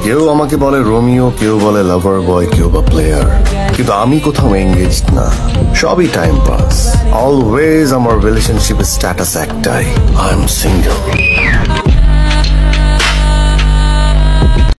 কেউ আমাকে বলে রোমিও, কেউ বলে লাভার বয়, কেউ বা প্লেয়ার, কিন্তু আমি কোথাও এঙ্গেজড না, সবই টাইম পাস। অলওয়েজ আমার রিলেশনশিপের স্ট্যাটাস একটাই, আই এম সিঙ্গেল।